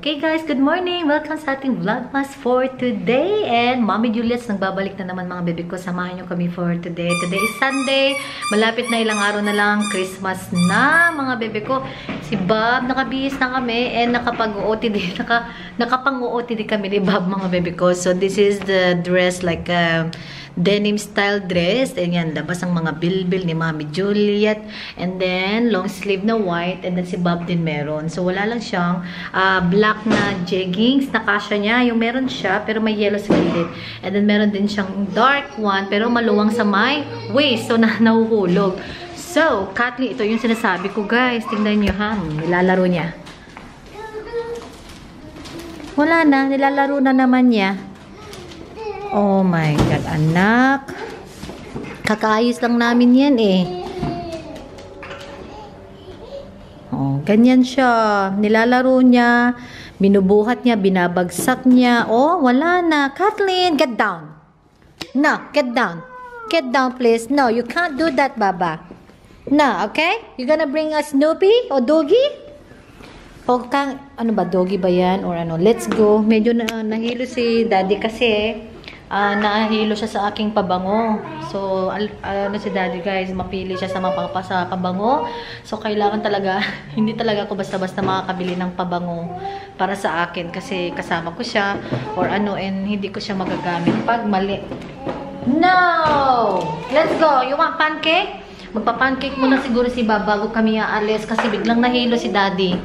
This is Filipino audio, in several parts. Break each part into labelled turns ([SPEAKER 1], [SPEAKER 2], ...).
[SPEAKER 1] Okay guys, good morning! Welcome sa ating vlogmas for today. And Mommy Juliet's nagbabalik na naman mga bebe ko. Samahan nyo kami for today. Today is Sunday. Malapit na ilang araw na lang. Christmas na mga bebe ko. Si Bob, nakabihis na kami. And nakapag-OOTD. Nakapang-OOTD kami ni Bob mga bebe ko. So this is the dress like denim style dress. And yan, labas ang mga bilbil ni Mommy Juliet. And then long sleeve na white. And then si Bob din meron. So wala lang siyang black na jeggings na kasya niya. Yung meron siya, pero may yellow sa gilid. And then meron din siyang dark one, pero maluwang sa may waist. So, nahuhulog. So, Kathleen, ito yung sinasabi ko, guys. Tingnan nyo, ha? Nilalaro niya. Wala na. Nilalaro na naman niya. Oh my God, anak. Kakaayos lang namin yan, eh. Oh, ganyan siya. Nilalaro niya, binubuhat niya, binabagsak niya. Oh, wala na. Kathleen, get down. No, get down. Get down, please. No, you can't do that, Baba. No, okay? You gonna bring a Snoopy o Doggy? O kang, ano ba, Doggy ba yan? Or ano, let's go. Medyo nahilo si Daddy kasi nahilo siya sa aking pabango. So, ano si Daddy guys, mapili siya sa sa pabango. So, kailangan talaga, hindi talaga ako basta-basta makakabili ng pabango para sa akin. Kasi kasama ko siya or ano, and hindi ko siya magagamit pag mali. No! Let's go! You want pancake? Magpa-pancake muna siguro si Bob bago kami aalis kasi biglang nahilo si Daddy.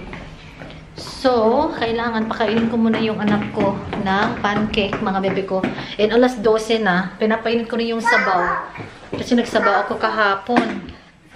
[SPEAKER 1] So, kailangan pakainin ko muna yung anak ko ng pancake, mga bebe ko. And alas 12 na, pinapainit ko rin yung sabaw. Kasi nagsabaw ako kahapon.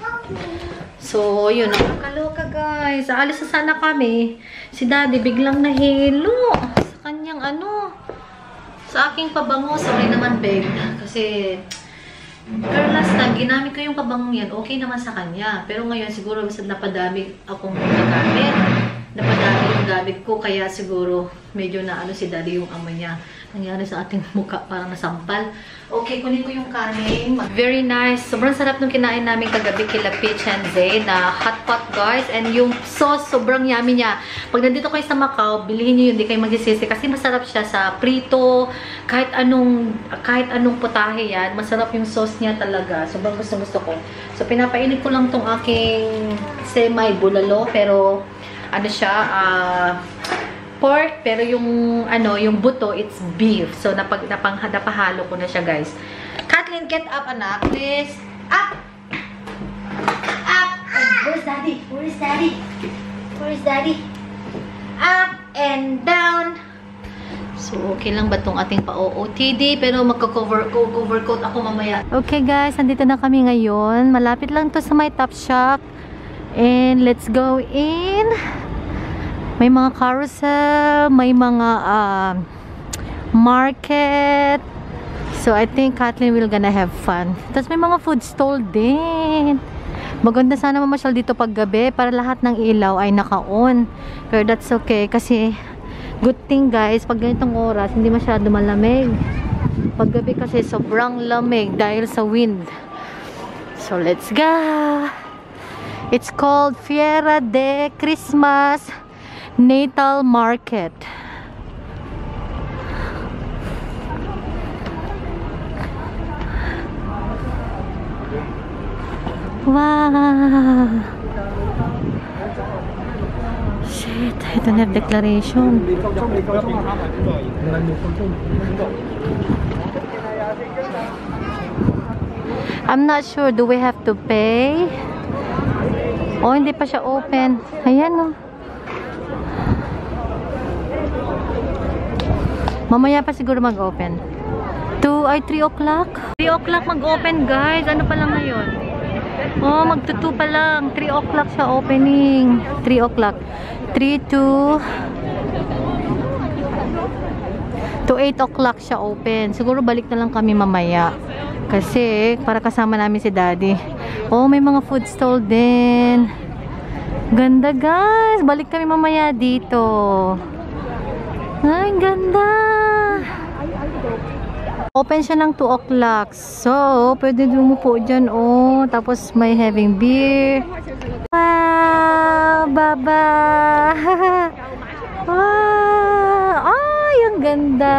[SPEAKER 1] So, yun. Nakakaloka, guys. Aalis na sana kami. Si Daddy biglang nahilo sa kanyang ano, sa aking pabango. Sorry naman, babe. Kasi, pero last time, ginamit ko yung pabango yan. Okay naman sa kanya. Pero ngayon, siguro, napadami akong nagamit. Napadami yung gamit ko, kaya siguro medyo na ano si Daddy yung amoy niya. Nangyari sa ating mukha, parang nasampal. Okay, kunin ko yung kanin. Very nice. Sobrang sarap nung kinain namin kagabi kila Peach and Zay na hot pot, guys. And yung sauce, sobrang yummy niya. Pag nandito kayo sa Macau, bilihin nyo yun, hindi kayo magsisisi. Kasi masarap siya sa prito, kahit anong putahe yan. Masarap yung sauce niya talaga. Sobrang gusto ko. So, pinapainit ko lang tong aking semi-bulalo, pero ano siya, pork, pero yung ano, yung buto, it's beef. So, napahalo ko na siya, guys. Kathleen, get up, anak, please. Up! Up! Where's Daddy? Where's Daddy? Where's Daddy? Up and down. So, okay lang ba itong ating pa-OOTD? Pero magka-overcoat ako mamaya. Okay, guys, nandito na kami ngayon. Malapit lang to sa my Topshop. And let's go in. May mga carousel, may mga market. So I think Kathleen will gonna have fun. Tapos may mga food stall din. Maganda sana mamasyal dito pag gabi para lahat ng ilaw ay naka-on. Pero that's okay kasi good thing guys, pag ganitong oras hindi masyado malamig. Pag gabi kasi sobrang lamig dahil sa wind. So let's go. It's called Fiera de Christmas Natal Market. Wow! Shit, I don't have declaration. I'm not sure, do we have to pay? Oh, hindi pa siya open. Ayan, oh. Mamaya pa siguro mag-open. 3 o'clock? 3 o'clock mag-open, guys. Ano pa lang ngayon? Oh, magtutu pa lang. 3 o'clock siya opening. 3 o'clock. 3 to 8 o'clock siya open. Siguro balik na lang kami mamaya. Kasi, para kasama namin si Daddy. Oh, may mga food stall din. Ganda, guys. Balik kami mamaya dito. Ay, ganda. Open siya ng 2 o'clock. So, pwede dumupo dyan, oh. Tapos, may having beer. Wow, Baba. Wow. ganda.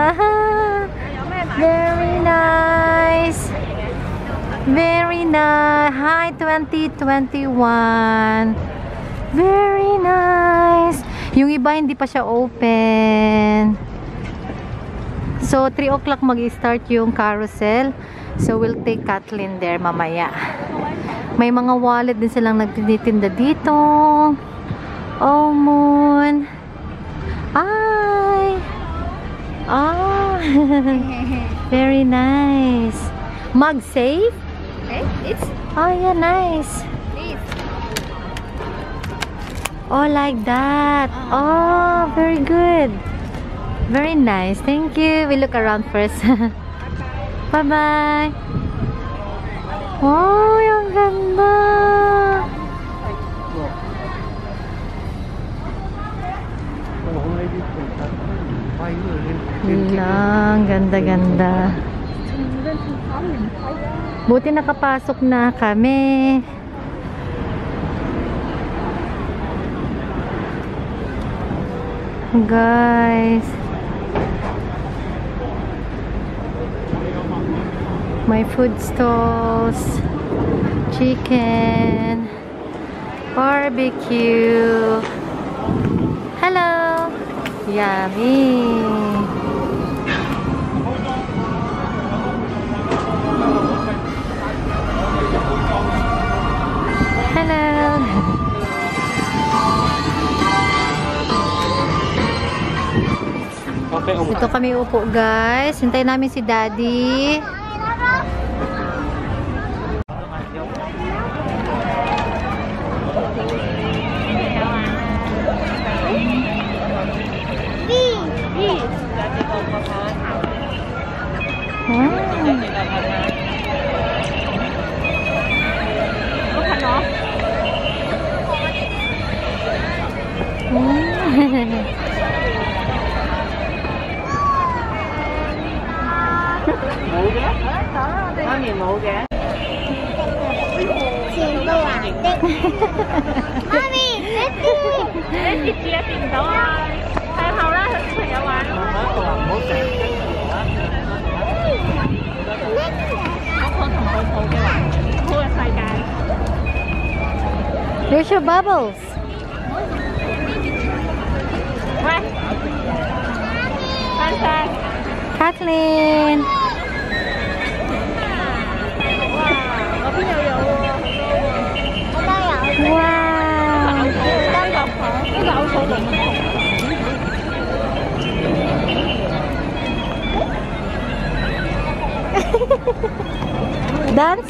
[SPEAKER 1] Very nice. Very nice. Hi, 2021. Very nice. Yung iba hindi pa siya open. So, 3 o'clock mag-start yung carousel. So, we'll take Kathleen there mamaya. May mga wallet din silang nagtitinda dito. Oh, Moon. Ay. Ah. Very nice. Mug safe?
[SPEAKER 2] Okay, it's
[SPEAKER 1] Oh, yeah, nice.
[SPEAKER 2] this.
[SPEAKER 1] Oh, like that. Oh, very good. Very nice. Thank you. We look around first. Bye-bye. Oh, yung ganda. Lang, ganda-ganda. Buti nakapasok na kami. Guys, my food stalls, chicken, barbecue. Hello, yummy. Hello. Dito kami upo, guys. Hintayin namin si Daddy.
[SPEAKER 2] 冇嘅，媽咪冇嘅。全部顏色。媽咪，你截住一掂唔到啊！向後啦，向小朋友玩咯。我同佢抱嘅話，好嘅世界。
[SPEAKER 1] There's your bubbles.
[SPEAKER 2] 喂，翻上。
[SPEAKER 1] Kathleen.
[SPEAKER 2] 哇，嗰邊又有喎，好多喎。
[SPEAKER 1] Wow.
[SPEAKER 2] 單角糖，呢個好草莓。
[SPEAKER 1] Dance?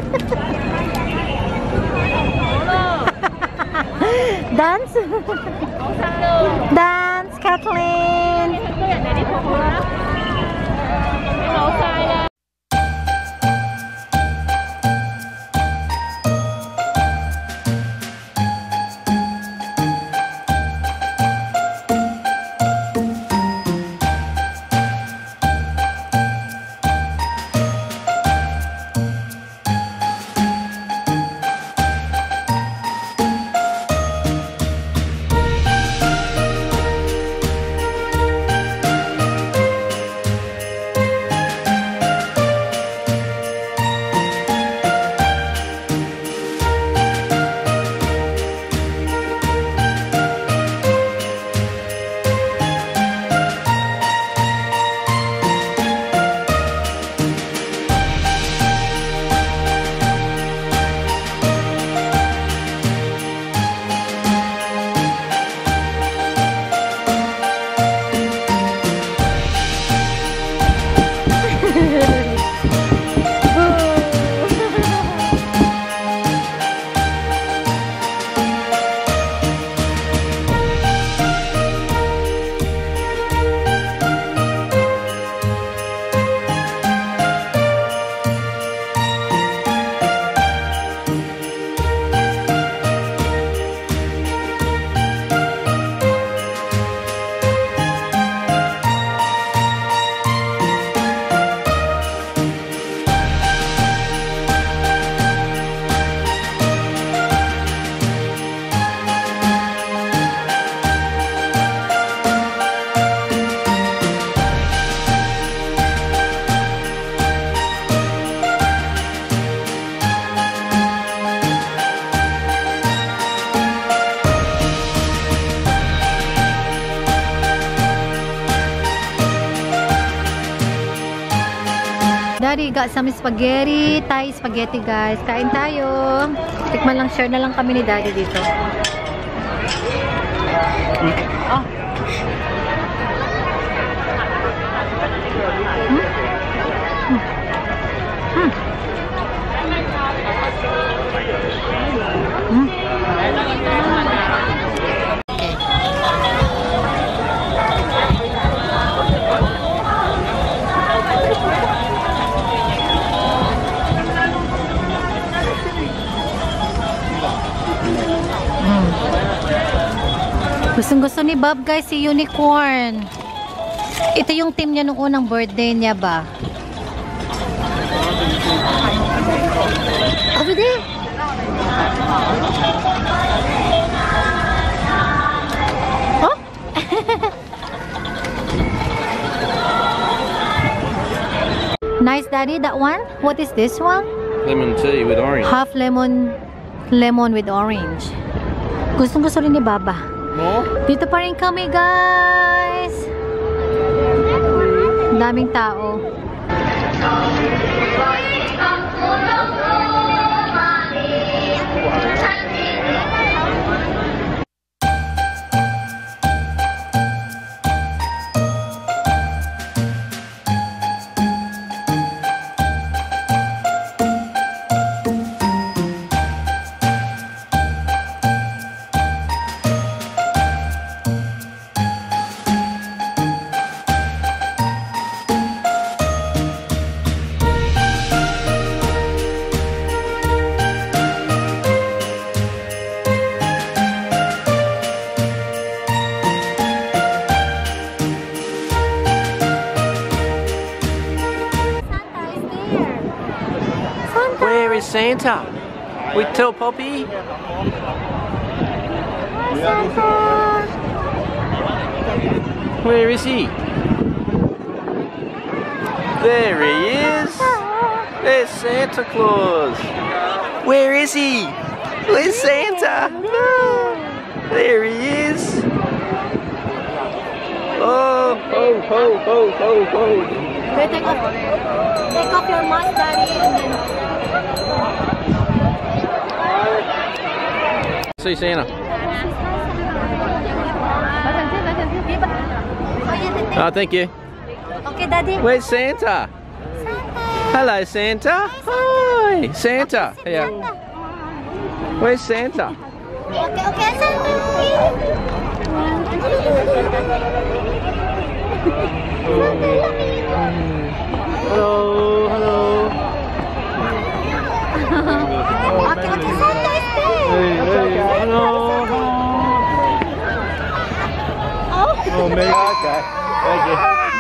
[SPEAKER 1] Dance? Dance, Kathleen.
[SPEAKER 2] 都人哋啲泡泡啦，冇晒啦。
[SPEAKER 1] Daddy got some spaghetti, Thai spaghetti, guys. Kain tayo. Tikman lang, share na lang kami ni Daddy dito. Oh. Gustong-gusto ni Bob, guys, si unicorn. Ito yung team niya nung unang birthday niya ba? Over there. Oh? Nice, Daddy, that one? What is this one?
[SPEAKER 3] Lemon tea with orange.
[SPEAKER 1] Half lemon with orange. Gustong-gusto rin ni Baba.
[SPEAKER 3] More?
[SPEAKER 1] Dito pa rin kami, guys. Daming tao.
[SPEAKER 3] Where is Santa? We tell Poppy. Where is he? There he is. There's Santa Claus. Where is he? Where's Santa? There he is. Oh, ho, ho, ho, ho, ho.
[SPEAKER 1] Take off your mask, Daddy, and then...
[SPEAKER 3] See Santa. Oh, thank you.
[SPEAKER 1] Okay, Daddy.
[SPEAKER 3] Where's Santa? Hello, Santa. Hi, Santa. Yeah. Where's Santa?
[SPEAKER 2] Okay,
[SPEAKER 3] Hello, hello.
[SPEAKER 2] Okay, Santa is there.
[SPEAKER 3] Hey, hello. Oh, me. Okay. Thank you.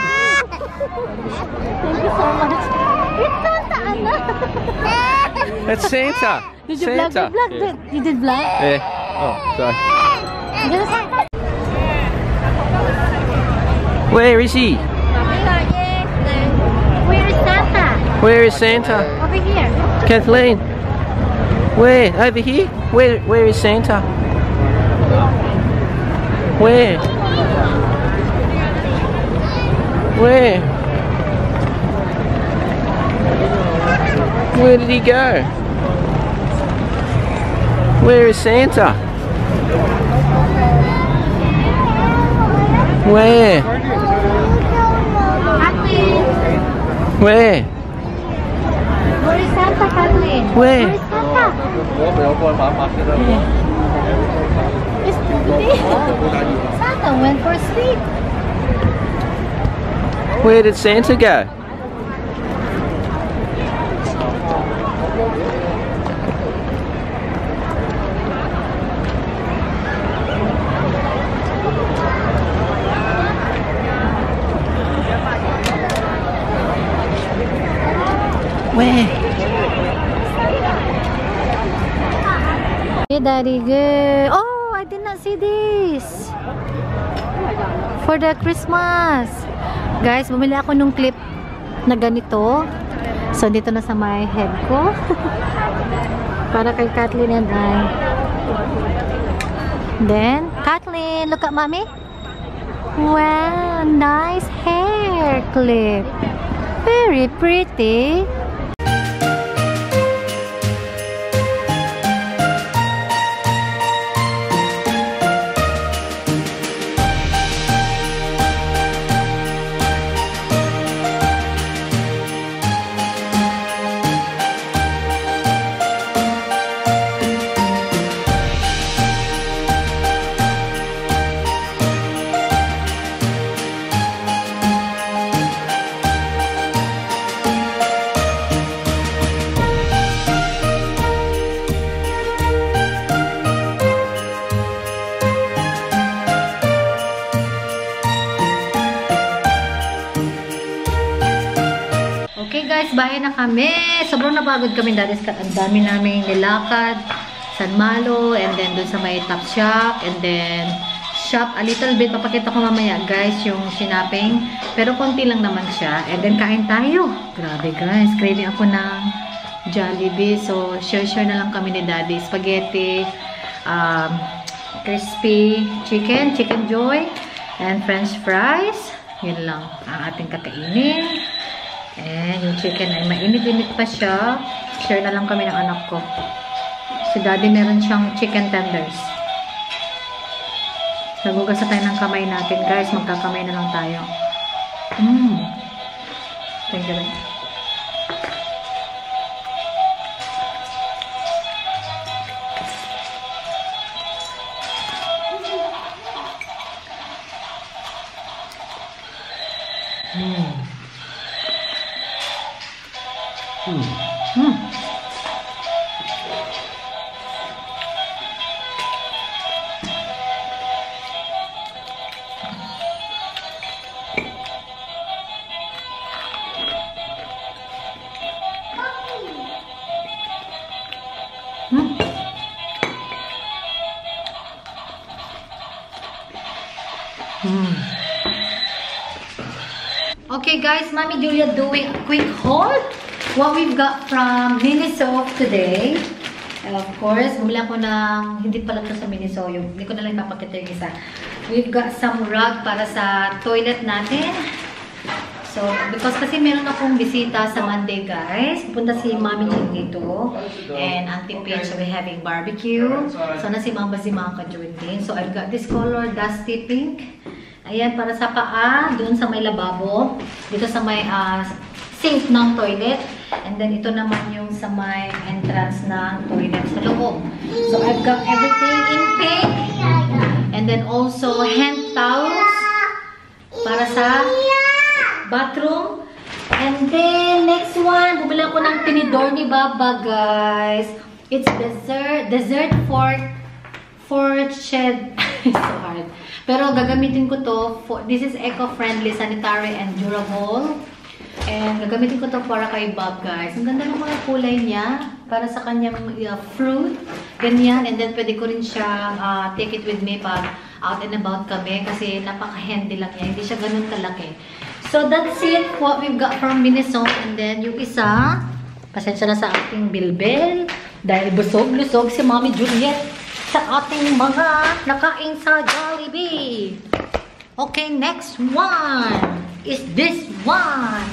[SPEAKER 1] Thank you so much.
[SPEAKER 2] It's Santa, Anna.
[SPEAKER 3] That's Santa.
[SPEAKER 1] Did you
[SPEAKER 3] Santa.
[SPEAKER 1] vlog? You did vlog?
[SPEAKER 3] Yeah. Oh, sorry.
[SPEAKER 1] Yes.
[SPEAKER 3] Where is he?
[SPEAKER 2] Where is Santa?
[SPEAKER 3] Where is Santa?
[SPEAKER 2] Over here.
[SPEAKER 3] Kathleen. Where? Over here? Where is Santa? Where? Where? Where did he go? Where is Santa? Where?
[SPEAKER 2] Kathleen.
[SPEAKER 3] Where?
[SPEAKER 2] Where is Santa, Kathleen?
[SPEAKER 3] Where?
[SPEAKER 2] Where is Santa?
[SPEAKER 1] It's today. Santa went for a sleep.
[SPEAKER 3] Where did Santa go? Where?
[SPEAKER 1] Hey, Daddy, good. Oh, I did not see this. For the Christmas. Guys, bumili ako nung clip na ganito. So, dito na sa my head ko. Para kay Kathleen and I. Then, Kathleen, look at Mommy. Wow, nice hair clip. Very pretty. Okay guys, bahay na kami. Sobrang napagod kami dahil ang dami naming nilakad. San Malo, and then dun sa may top shop, and then shop a little bit. Papakita ko mamaya guys yung sinaping. Pero konti lang naman siya. And then kain tayo. Grabe guys, craving ako ng Jollibee. So share na lang kami ni Daddy. Spaghetti, crispy chicken joy, and french fries. Yun lang ang ating kakainin. And yung chicken ay mainit-init pa siya. Share na lang kami ng anak ko. Si Daddy meron siyang chicken tenders. Nagugasan tayo ng kamay natin guys. Magkakamay na lang tayo. Thank you. Okay guys, Mommy Julia doing a quick haul. What we've got from Miniso today. And of course, bumili ako ng, hindi pala ito sa Miniso, hindi ko na lang papakita yung isa. We've got some rug para sa toilet natin. So, because kasi meron akong bisita sa Monday guys. Pupunta si Mommy Jing dito. And Auntie Peach will be having barbecue. So, na si Mama si makaka-join din. So, I've got this color, dusty pink. Ayan, para sa paa, doon sa may lababo. Dito sa may sink ng toilet. And then, ito naman yung sa may entrance ng toilet sa loob. So, I've got everything in pink. And then, also, hand towels para sa bathroom. And then, next one, bumili ako ng tinidor ni Baba, guys. It's dessert for shed. It's so hard. Pero gagamitin ko to. This is eco-friendly, sanitary, and durable. And gagamitin ko to para kay Bob, guys. Ang ganda ng mga kulay niya. Para sa kanyang fruit. Ganyan. And then, pwede ko rin siya take it with me pag out and about kami. Kasi napaka-handy lang niya. Hindi siya ganun kalaki. So, that's it. What we've got from Miniso. And then, yung isa, pasensya na sa ating bilbil. Dahil busog-lusog si Mommy Juliet sa ating mga nakain sa Jollibee. Okay, next one is this one.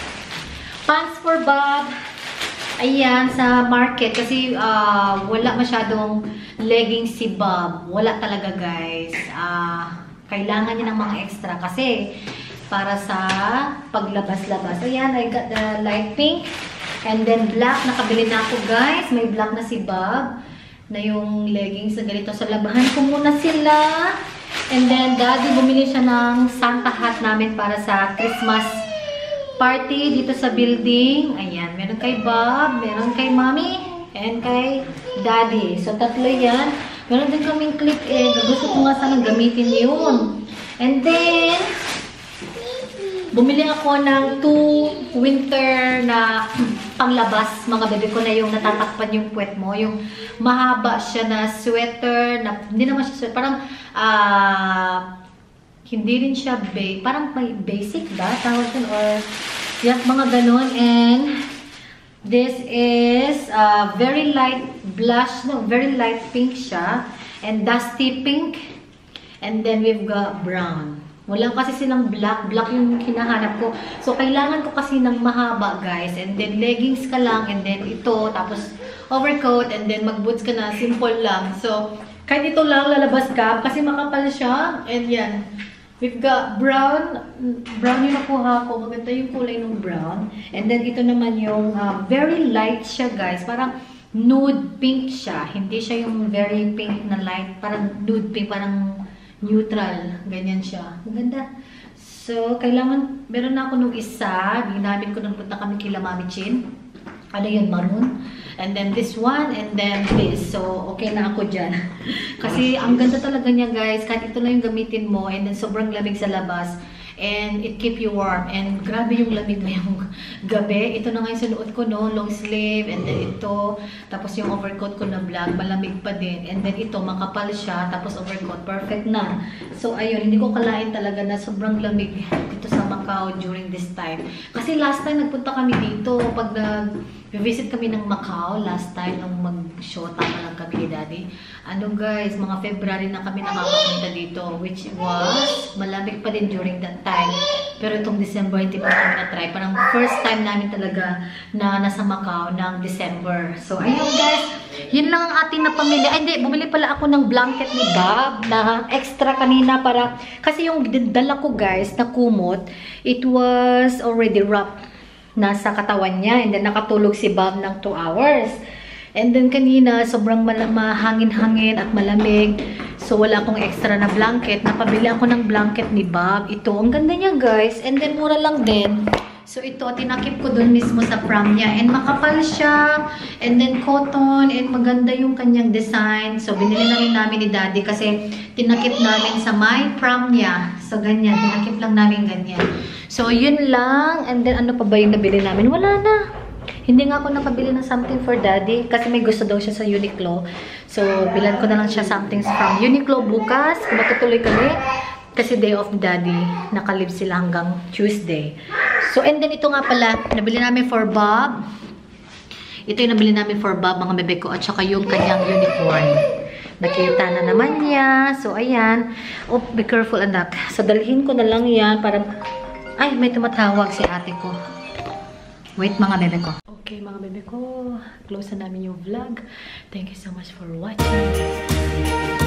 [SPEAKER 1] Pants for Bob. Ayan, sa market. Kasi wala masyadong leggings si Bob. Wala talaga, guys. Kailangan niya ng mga extra. Kasi para sa paglabas-labas. Ayan, I got the light pink. And then black. Nakabili na ako, guys. May black na si Bob. Na yung leggings na ganito. So, labahan ko muna sila. And then, Daddy, bumili siya ng Santa hat namin para sa Christmas party dito sa building. Ayan, meron kay Bob, meron kay Mommy, and kay Daddy. So, tatlo yan. Meron din kaming clip egg. Gusto ko nga sanang gamitin yun. And then, bumili ako ng 2 winter na panglabas. Mga bebe ko na yung natatakpan yung puwet mo. Yung mahaba siya na sweater. Na, hindi naman siya sweater. Parang, hindi rin siya, parang may basic ba? Tawag yun? Or, yeah, mga ganun. And, this is very light blush. No, very light pink siya. And dusty pink. And then, we've got brown. Wala kasi silang black. Black yung hinahanap ko. So, kailangan ko kasi ng mahaba, guys. And then, leggings ka lang. And then, ito. Tapos, overcoat. And then, mag-boots ka na. Simple lang. So, kahit ito lang, lalabas ka. Kasi makapal siya. And yan. We've got brown. Brown yung nakuha ko. Maganda yung kulay ng brown. And then, ito naman yung very light siya, guys. Parang nude pink siya. Hindi siya yung very pink na light. Parang nude pink. Parang neutral. Ganyan siya. Maganda. So, kailangan, meron na ako nung isa. Ginamit ko nung punta kami kila Mami Chin. Ano yun? Maroon. And then this one. And then this. So, okay na ako dyan. Kasi, ang ganda talaga niya, guys. Kahit ito lang yung gamitin mo. And then, sobrang lamig sa labas. And it keep you warm. And grabe yung lamig ngayong gabi. Ito na nga yung sunuot ko, no? Long sleeve. And then ito. Tapos yung overcoat ko na black. Malamig pa din. And then ito, makapal siya. Tapos overcoat. Perfect na. So, ayun. Hindi ko kalain talaga na sobrang lamig dito sa Macau during this time. Kasi last time nagpunta kami dito. Pag nag-visit kami ng Macau, last time nung mag-shota pa lang kami ni Daddy. Ano guys, mga February na kami nakakapunta dito. Which was, malamig pa din during that time. Pero itong December, hindi pa kami na-try. Parang first time namin talaga na nasa Macau ng December. So, ayun guys. Yun lang ang ating napamili. Ay, hindi. Bumili pala ako ng blanket ni Bob na extra kanina para... Kasi yung dala ko guys, na kumot, it was already wrapped. Nasa katawan niya. And then, nakatulog si Bob ng 2 hours. And then, kanina, sobrang mahangin-hangin at malamig. So, wala akong extra na blanket. Napabili ako ng blanket ni Bob. Ito, ang ganda niya, guys. And then, mura lang din. So, ito, tinakip ko dun mismo sa prom niya. And makapal siya. And then, cotton. And maganda yung kanyang design. So, binili na rin namin ni Daddy kasi tinakip namin sa my prom niya. So, ganyan. Tinakip lang namin ganyan. So, yun lang. And then, ano pa ba yung nabili namin? Wala na. Hindi nga ako nakabili ng something for Daddy kasi may gusto daw siya sa Uniqlo. So, bilan ko na lang siya something from Uniqlo bukas. Kung matutuloy kami. Kasi day off ni Daddy. Nakalib sila hanggang Tuesday. So, and then ito nga pala, nabili namin for Bob. Ito yung nabili namin for Bob, mga bebe ko. At saka yung kanyang unicorn. Nakita na naman niya. So, ayan. Oh, be careful, anak. So, dalhin ko na lang yan para... Ay, may tumatawag si ate ko. Wait, mga bebe ko. Okay, mga bebe ko. Close na namin yung vlog. Thank you so much for watching.